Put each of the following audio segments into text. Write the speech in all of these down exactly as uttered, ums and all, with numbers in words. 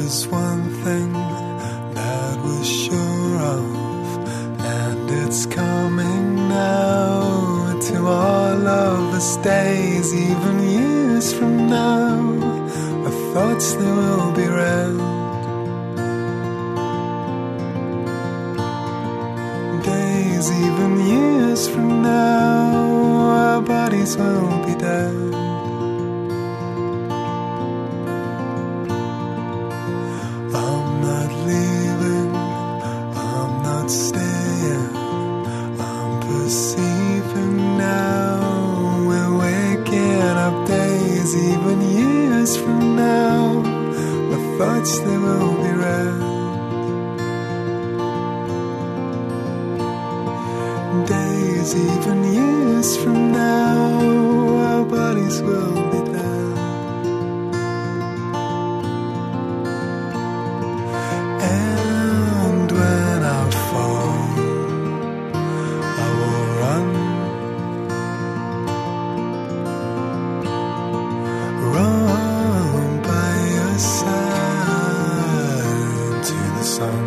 was one thing that was sure of, and it's coming now to all of us days, even years from now. Our thoughts, they will be read. Days, even years from now, our bodies will be dead. I'm not leaving, I'm not staying, I'm perceiving now. We're waking up days, even years from now. My thoughts, they will be read. Days, even years from now, our bodies will be dead. And when I fall, I will run, run by your side to the sun.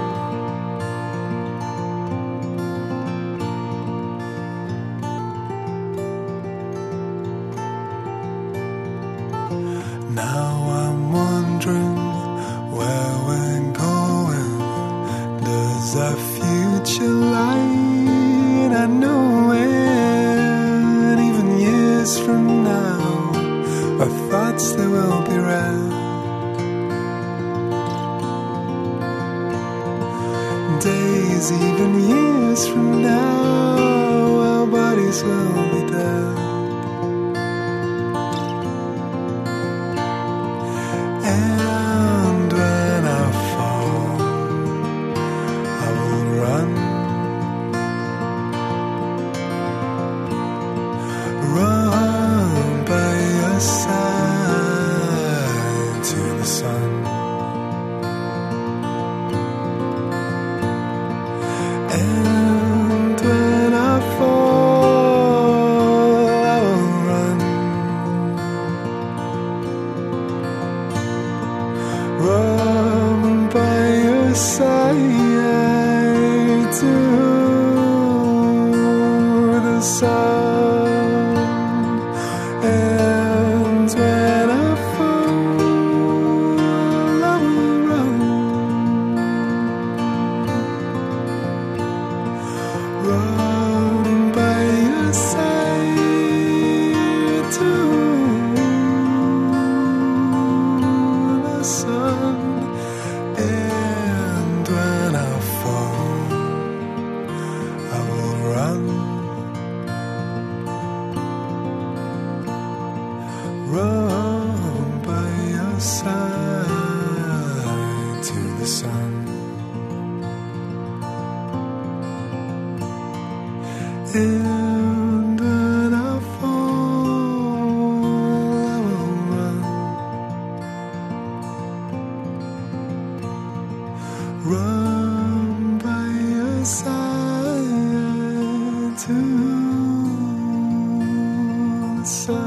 Now I'm wondering where we're going. Does our future lie? And I know it. Even years from now, our thoughts, they will be read. Days, even years from now, our bodies will be dead. And when I fall, I will run, run by your side to the sun. And when I fall, I will run, run by your side to the sun. And when I fall, I will run, run by your side to the sun. And when I fall, I will run, run by your side to the sun. And when I fall, I will run, run by your side to the sun.